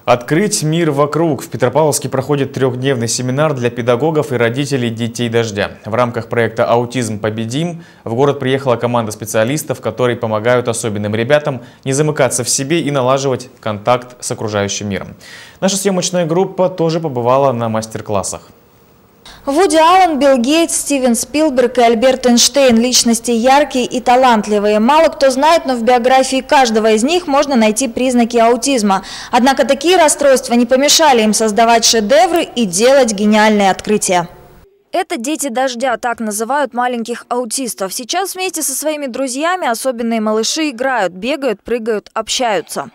Открыть мир вокруг. В Петропавловске проходит трехдневный семинар для педагогов и родителей детей дождя. В рамках проекта «Аутизм. Победим» в город приехала команда специалистов, которые помогают особенным ребятам не замыкаться в себе и налаживать контакт с окружающим миром. Наша съемочная группа тоже побывала на мастер-классах. Вуди Аллен, Билл Гейтс, Стивен Спилберг и Альберт Эйнштейн – личности яркие и талантливые. Мало кто знает, но в биографии каждого из них можно найти признаки аутизма. Однако такие расстройства не помешали им создавать шедевры и делать гениальные открытия. Это дети дождя, так называют маленьких аутистов. Сейчас вместе со своими друзьями особенные малыши играют, бегают, прыгают, общаются.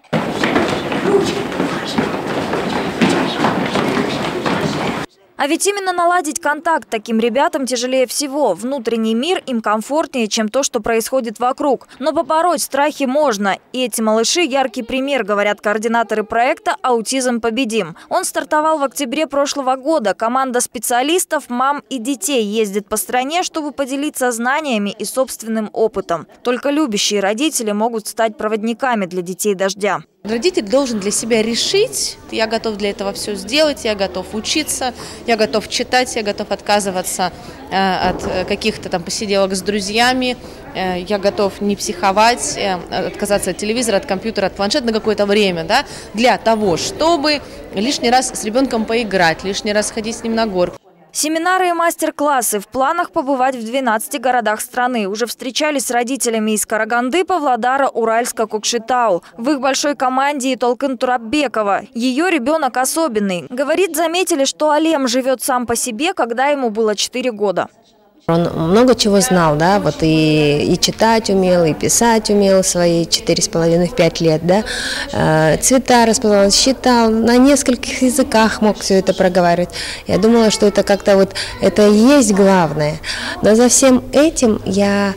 А ведь именно наладить контакт таким ребятам тяжелее всего. Внутренний мир им комфортнее, чем то, что происходит вокруг. Но побороть страхи можно. И эти малыши – яркий пример, говорят координаторы проекта «Аутизм. Победим». Он стартовал в октябре прошлого года. Команда специалистов, мам и детей ездит по стране, чтобы поделиться знаниями и собственным опытом. Только любящие родители могут стать проводниками для детей дождя. Родитель должен для себя решить: я готов для этого все сделать, я готов учиться, я готов читать, я готов отказываться от каких-то там посиделок с друзьями, я готов не психовать, отказаться от телевизора, от компьютера, от планшета на какое-то время, да, для того, чтобы лишний раз с ребенком поиграть, лишний раз ходить с ним на горку. Семинары и мастер-классы. В планах побывать в 12 городах страны. Уже встречались с родителями из Караганды, Павлодара, Уральска, Кокшетау. В их большой команде и Толкын Турабекова. Ее ребенок особенный. Говорит, заметили, что Алем живет сам по себе, когда ему было 4 года. Он много чего знал, да, вот и читать умел, и писать умел свои 4,5-5 лет, да, цвета распознавал, считал, на нескольких языках мог все это проговаривать. Я думала, что это как-то вот, это и есть главное. Но за всем этим я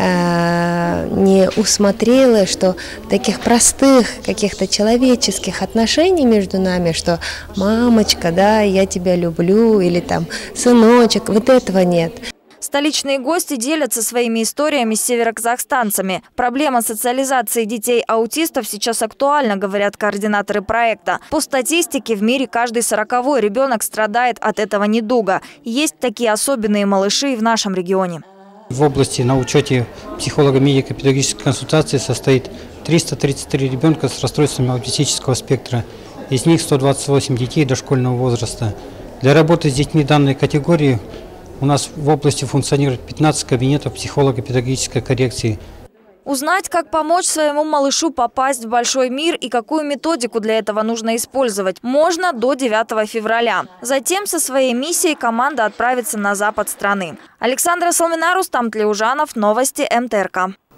не усмотрела, что таких простых, каких-то человеческих отношений между нами, что мамочка, да, я тебя люблю, или там сыночек, вот этого нет. Столичные гости делятся своими историями с североказахстанцами. Проблема социализации детей-аутистов сейчас актуальна, говорят координаторы проекта. По статистике, в мире каждый 40-й ребенок страдает от этого недуга. Есть такие особенные малыши и в нашем регионе. В области на учете психолого-медико-педагогической консультации состоит 333 ребенка с расстройствами аутистического спектра. Из них 128 детей дошкольного возраста. Для работы с детьми данной категории у нас в области функционирует 15 кабинетов психолого-педагогической коррекции. Узнать, как помочь своему малышу попасть в большой мир и какую методику для этого нужно использовать, можно до 9 февраля. Затем со своей миссией команда отправится на запад страны. Александра Салмина, Рустам Тлеужанов, новости МТРК.